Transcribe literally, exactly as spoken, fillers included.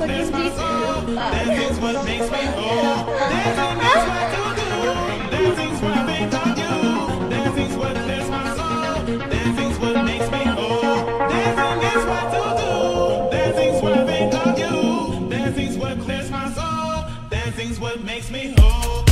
clears my soul. Dancing's what makes me whole. Dancing is what to do. Dancing's what I think of you. Dancing's what clears my soul. Dancing's what makes me whole. Dancing is what to do. Dancing's what I think of you. Dancing's what clears my soul. Dancing's what makes me whole.